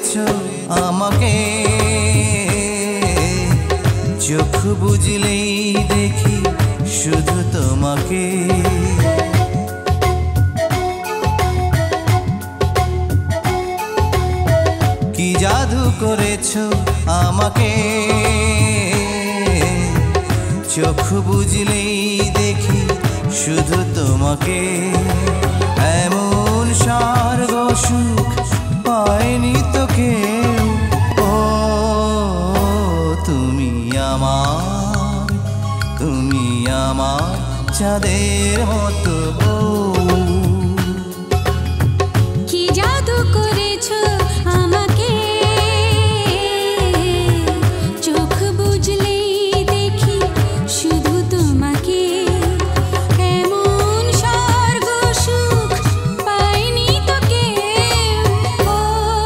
করেছো আমাকে, চোখ বুঝলেই দেখি শুধু তোমাকে। কি জাদু করেছো আমাকে, চোখ বুঝলেই দেখি শুধু তোমাকে। এমন স্বর্গ সুখ পায়নি তো কেউ। ও তুমি আমার, তুমি আমার চাঁদের মতো বউ। কি জাদু করেছো আমাকে, চোখ বুঝলেই দেখি শুধু তোমাকে। এমন স্বর্গ সুখ পাইনি তো কেউ। ও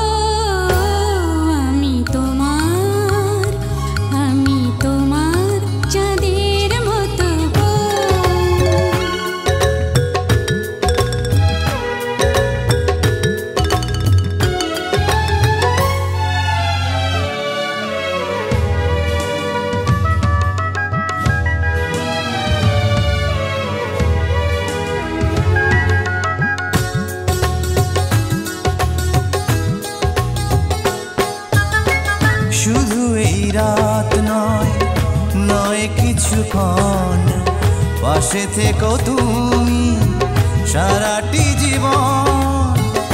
আমি তোমার, আমি তোমার চাঁদের মতো বউ। শুধু এই রাত নয়, নয় কিছুক্ষণ, পাশে থেকো তুমি সারাটি জীবন।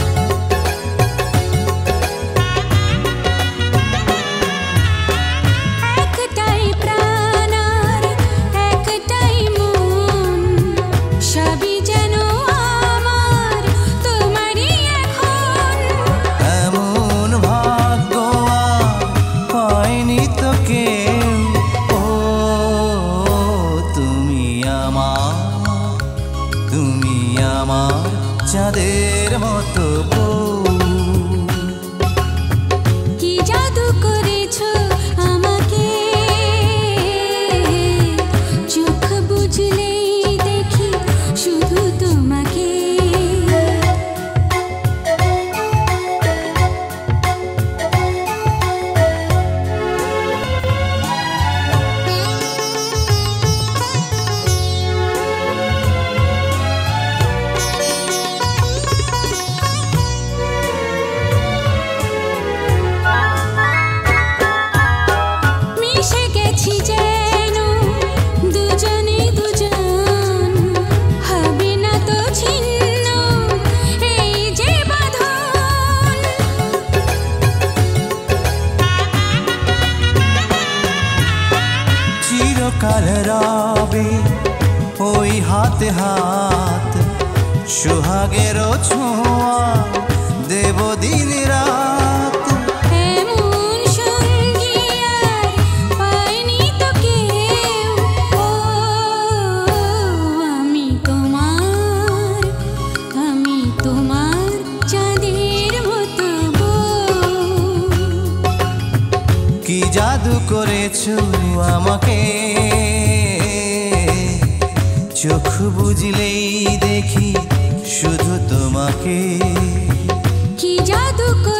একটাই প্রাণ আর একটাই মন, সবই যেন আমার তোমারই এখন। এমন ভাগ্য আর পায়নি তো কেউ। ও তুমি আমার, তুমি আমার চাঁদের মতো বউ। কি জাদু করেছো আমাকে, চোখ বুঝলেই দেখি শুধু তোমাকে। মিশে গেছি যেন দুজনে দুজন, হবে না তো ছিন্ন এই যে বাঁধন। চিরকাল রবে ওই হাতে হাত, সোহাগেরও ছোঁয়া দেব দিন রাত। এমন সঙ্গী আর পাইনি তো কেউ। ও আমি তোমার, আমি তোমার চাঁদের মতো বউ। কি জাদু করেছো আমাকে, চোখ বুঝলেই দেখি শুধু তোমাকে। কি জাদু